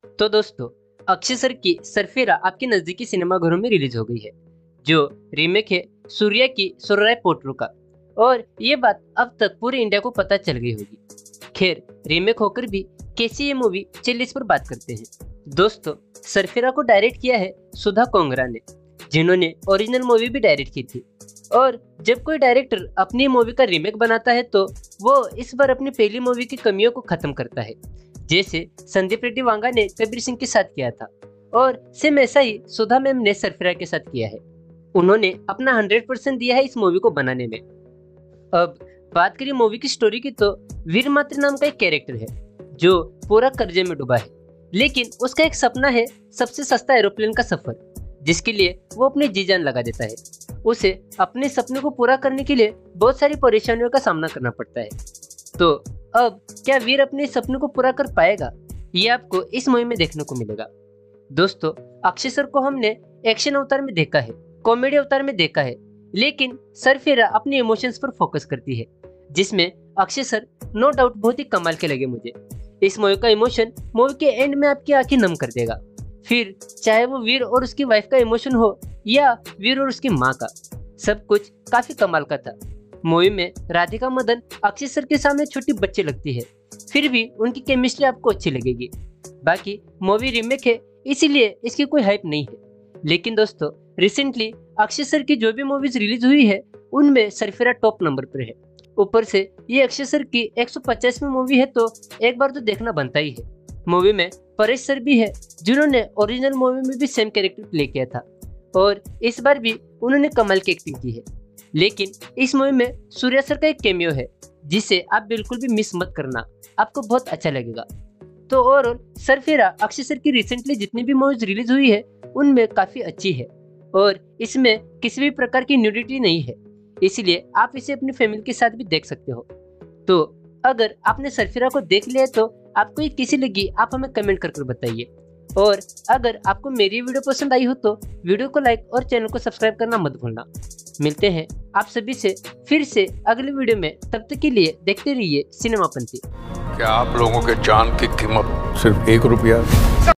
तो दोस्तों, अक्षय सर की सरफेरा आपके नजदीकी सिनेमाघरों में रिलीज हो गई है, जो रीमेक है सूर्या की सुरराय पोट्रो का। और ये बात अब तक पूरे इंडिया को पता चल गई होगी। खैर, रीमेक होकर भी कैसी ये मूवी, चलिए इस पर बात करते हैं। दोस्तों, सरफेरा को डायरेक्ट किया है सुधा कोंगरा ने, जिन्होंने ओरिजिनल मूवी भी डायरेक्ट की थी। और जब कोई डायरेक्टर अपनी मूवी का रीमेक बनाता है तो वो इस बार अपनी पहली मूवी की कमियों को खत्म करता है, जैसे संदीप रेड्डी वांगा ने कबीर सिंह के साथ किया था, और सेम ऐसा ही सुधा मैम ने सरफेरा के साथ किया है। उन्होंने अपना 100% दिया है इस मूवी को बनाने में। अब बात करिए मूवी की स्टोरी की, तो वीरमात्र नाम का एक कैरेक्टर है जो पूरा कर्जे में डूबा है, लेकिन उसका एक सपना है सबसे सस्ता एरोप्लेन का सफर, जिसके लिए वो अपनी जी जान लगा देता है। उसे अपने सपने को पूरा करने के लिए बहुत सारी परेशानियों का सामना करना पड़ता है। तो अब क्या वीर अपने सपने को पूरा कर पाएगा, ये आपको इस मूवी में देखने को मिलेगा। दोस्तों, अक्षय सर को हमने एक्शन अवतार में देखा है, कॉमेडी अवतार में देखा है, लेकिन सरफेरा अपने इमोशंस पर फोकस करती है, जिसमें अक्षय सर नो डाउट बहुत ही कमाल के लगे मुझे। इस मूवी का इमोशन मूवी के एंड में आपकी आंखें नम कर देगा। फिर चाहे वो वीर और उसकी वाइफ का इमोशन हो या वीर और उसकी माँ का, सब कुछ काफी कमाल का था। मूवी में राधिका मदन अक्षय सर के सामने छोटी बच्ची लगती है, फिर भी उनकी केमिस्ट्री आपको अच्छी लगेगी। बाकी मूवी रीमेक है, इसीलिए इसकी कोई हाइप नहीं है। लेकिन दोस्तों, रिसेंटली अक्षय सर की जो भी मूवीज रिलीज हुई है उनमें सरफेरा टॉप नंबर पर है। ऊपर से ये अक्षय सर की 150वीं मूवी है, तो एक बार तो देखना बनता ही है। मूवी में परेश सर भी है, जिन्होंने ओरिजिनल मूवी में भी सेम कैरेक्टर प्ले किया था, और इस बार भी उन्होंने कमाल की एक्टिंग की है। लेकिन इस मूवी में सूर्या सर का एक कैमियो है, जिसे आप बिल्कुल भी मिस मत करना, आपको बहुत अच्छा लगेगा। तो ओवरऑल सरफेरा अक्षय सर की रिसेंटली जितनी भी मूवीज रिलीज हुई है उनमें काफी अच्छी है, और इसमें किसी भी प्रकार की न्यूडिटी नहीं है, इसीलिए आप इसे अपनी फैमिली के साथ भी देख सकते हो। तो अगर आपने सरफेरा को देख लिया है तो आपको ये कैसी लगी, आप हमें कमेंट कर बताइए। और अगर आपको मेरी वीडियो पसंद आई हो तो वीडियो को लाइक और चैनल को सब्सक्राइब करना मत भूलना। मिलते हैं आप सभी से फिर से अगले वीडियो में, तब तक के लिए देखते रहिए सिनेमापंथी। क्या आप लोगों के जान की कीमत सिर्फ 1 रुपया?